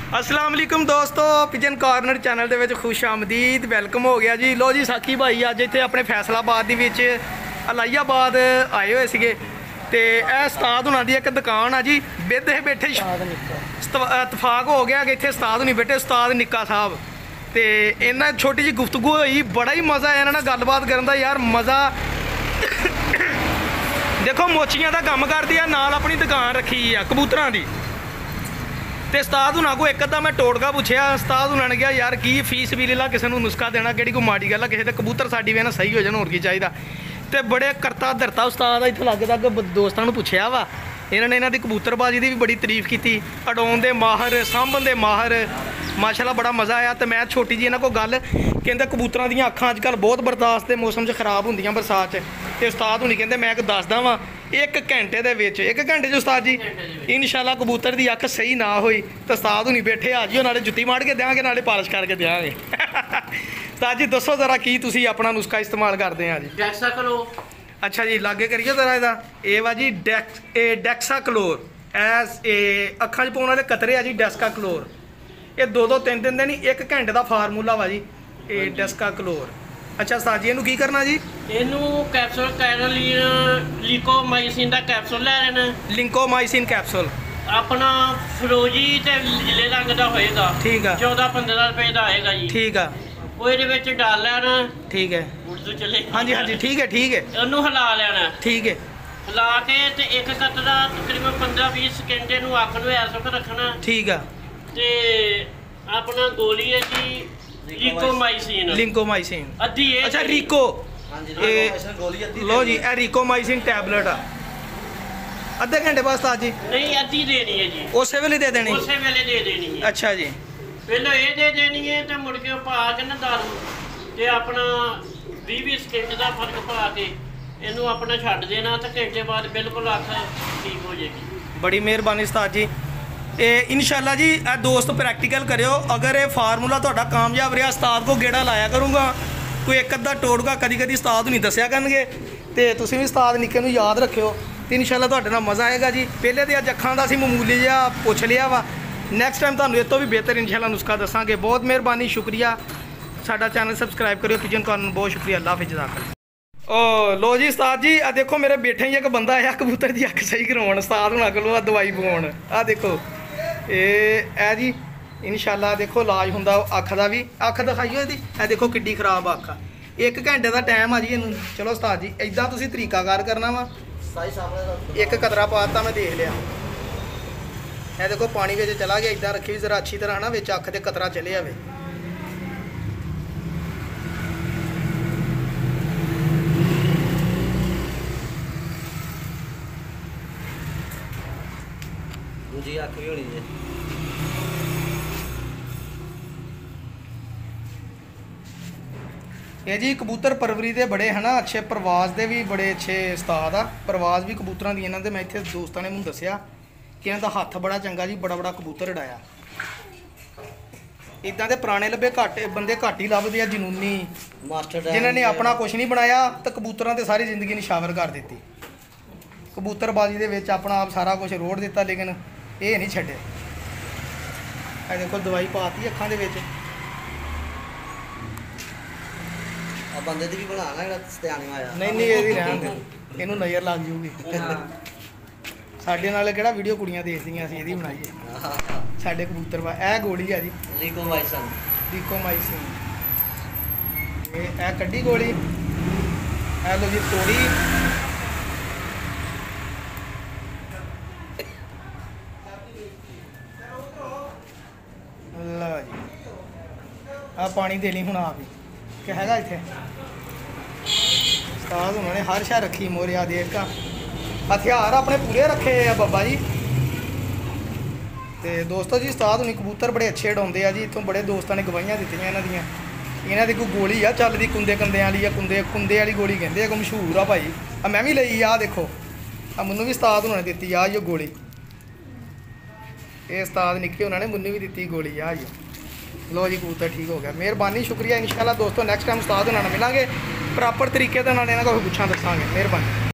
अस्सलाम वालेकुम दोस्तों, पिजन कॉर्नर चैनल ਦੇ ਵਿੱਚ खुश आमदीद वेलकम हो गया जी। लो जी साकी भाई अज इतने अपने फैसलाबाद ਦੇ ਵਿੱਚ ਅਲਾਈਆਬਾਦ आए हुए ਸੀਗੇ ਤੇ ਇਹ ਉਸਤਾਦ हुणां ਦੀ ਇੱਕ दुकान आ जी। बेदे बैठे इतफाक हो गया कि इतने उस्ताद हुणी बैठे, उस्ताद निक्का साहब तो इन्ना छोटी जी गुफ्तगू हुई, बड़ा ही मज़ा आया इन्हां नाल गलबात करन दा यार। मज़ा देखो मोचियां दा काम करदी आ, नाल अपनी दुकान रखी आ कबूतरां दी। तो उस्ताद हुणां को एक अद्धा मैं टोटका पूछया, उस्ताद हुणां ने कहा यार की फीस भी ला, किसी को नुस्खा देना कि कोई माड़ी गल है, किसी के कबूतर साडी भी ना सही हो जाए, होर की चाहिए। तो बड़े करता धरता उस्ताद इत्थे लग तक दोस्तों को पूछया वा, इन्होंने इन्हों की कबूतरबाजी की भी बड़ी तारीफ की, अडाउन के माहर, सामभन के माहर, माशाल्लाह बड़ा मज़ा आया। तो मैं छोटी जी इन्हों को गल कहते कबूतर दी अखां अजकल बहुत बर्दाश्त के मौसम खराब होंदियां बरसात तो उस्ताद हुणी कहते मैं दसदा वा 1 घंटे दे विच 1 घंटे च उस्ताद जी इंशाल्लाह कबूतर की अख सही ना हुई तो उस्ताद हुणी बैठे आ जियो, नाले जुत्ती मार के देंगे नाले पालिश करके देंगे। उस्ताद जी दसो जरा की तुसीं अपना नुस्खा इस्तेमाल करते हैं जी? डेक्साक्लोर। अच्छा जी लागे करिए जरा इहदा, ये वा जी डेक्साक्लोर अखां च पाउण वाले कतरे आ जी। डेक्साक्लोर ये 2-2 3-3 दिन ही 1 घंटे का फार्मूला वा जी ये डेक्साक्लोर। अच्छा उस्ताद जी इहनूं की करना जी? इहनूं कैप्सूल कैरोलीन लिकोमाइसिन का कैप्सूल ले लेना। लिंकोमाइसिन कैप्सूल अपना फरोजी ते नीले रंग का होएगा, ठीक है। 14-15 रुपए का आएगा जी, ठीक है। वो इहदे विच डाल लेना, ठीक है। उर्दू चले हाँ जी हाँ जी ठीक है ठीक है। इहनूं हिला लेना, ठीक है। हिला के ते एक कतरा तकरीबन 15-20 सेकंड इहनूं अख नूं ऐसा कर रखना, ठीक है। ते अपना गोली है जी लिकोमाइसिन, लिंकोमाइसिन अद्धी ये। अच्छा रिको लो जी ए रिकोमाइसिन टैबलेट आ अद्धे घंटे बाद उस्ताद जी? नहीं अद्धी देनी है जी, उस वेले दे देनी? उस वेले दे देनी है। अच्छा जी पहले ये दे देनी है तो मुड़ के पा के ना दारू ते अपना 20-20 सेकंड का फर्क पा के इनू अपना छड्ड देना तो घंटे बाद बिल्कुल अख ठीक हो जाएगी। बड़ी मेहरबानी उस्ताद जी। इंशाल्लाह जी ए दोस्त प्रैक्टिकल करियो, अगर ये फार्मूला तुहाडा कामयाब रहा उस्ताद को गेड़ा लाया करूँगा, कोई एक अद्धा टोटका कदी कदी उस्ताद नहीं दस्या करनगे तो तुसीं भी उस्ताद निक्के नूं याद रखियो तो इंशाल्लाह तुहाडे नाल मज़ा आएगा जी। पहले तो अज अखां दा असीं मामूली जिहा पुछ लिया वा, नैक्सट टाइम तुहानूं इस तों भी बेहतर इंशाल्लाह नुस्खा दसांगे। बहुत मेहरबानी, शुक्रिया। साडा चैनल सबसक्राइब करियो पिजन कॉर्नर, बहुत शुक्रिया। अल्लाह हाफिज़ जज़ाकल्लाह। ओ लो जी उस्ताद जी आ देखो मेरे बैठे ही एक बंदा आया कबूतर की अख सही करवाउण उस्ताद हुणां कोलों आ दवाई पवाउण। आ देखो ए जी इंशाल्लाह देखो इलाज हुंदा अख दा भी। अख दिखाइयो इहदी, ए देखो किड्डी खराब अख। 1 घंटे का टाइम आ जी इनू। चलो उस्ताद जी इदां तुसीं तरीकाकार करना वा। एक कतरा पाता मैं देख लिया, ए देखो पानी में चला गया, इदां रखी भी जरा अच्छी तरह ना विच अख ते कतरा चले आवे। दूजी अख भी होनी है। ये जी कबूतर परवरी के बड़े है ना अच्छे, प्रवास के भी बड़े अच्छे उस्ताद आ। प्रवास भी कबूतर दी इन्होंने मैं इतने दोस्तों ने मैंने दसिया कि इन्हों का हत्थ बड़ा चंगा जी, बड़ा बड़ा कबूतर उड़ाया। इदा के पुराने लभे घट बंदे घट ही लभदे आ, जनूनी मास्टर जिन्होंने अपना कुछ नहीं बनाया तो कबूतरों से सारी जिंदगी निशावर कर दी। कबूतरबाजी के विच अपना आप सारा कुछ रोड़ दिता, लेकिन ये नहीं छड्डे। ए देखो दवाई पाती अखां दे विच। बंदे दी भी बनाना है सत्यानी आया। नहीं नहीं ये रहन दे, इनू नज़र लग जूगी। साडे नाल किहड़ा वीडियो कुड़ियां देखदियां असीं इहदी बनाईए। साडे कबूतर वा ए गोली है जी लिकोमाइसिन। लिकोमाइसिन ए कड्डी गोली, ए लो जी तोड़ी। लो जी आ पानी देनी हुण आप ही कि हैगा इत्थे उस्ताद उन्होंने हर शह रखी मोरे आ देख का हथियार अपने पूरे रखे है बाबा जी। तो दोस्तों जी उस्ताद उन्हें कबूतर बड़े अच्छे उड़ाते हैं जी। इतों बड़े दोस्तों ने गवाहियां दित्तियां इन्हां दियां। इन्हां दी कोई गोली आ चलदी कुंदे कंदे वाली आ, कुंदे वाली गोली कहते हैं, मशहूर आ भाई। मैं भी लई आ देखो, मैनू भी उस्ताद उन्होंने दित्ती आ जो गोली। ये उस्ताद निक्के उन्होंने मैनू भी दित्ती गोली आ जी। लो जी कबूतर ठीक हो गया, मेहरबानी शुक्रिया। इंशाल्लाह दोस्तों नैक्सट टाइम उस्ताद उन्होंने मिलांगे, प्रॉपर तरीके से उन्होंने इन्होंने को पुछा दसांगे। मेहरबानी।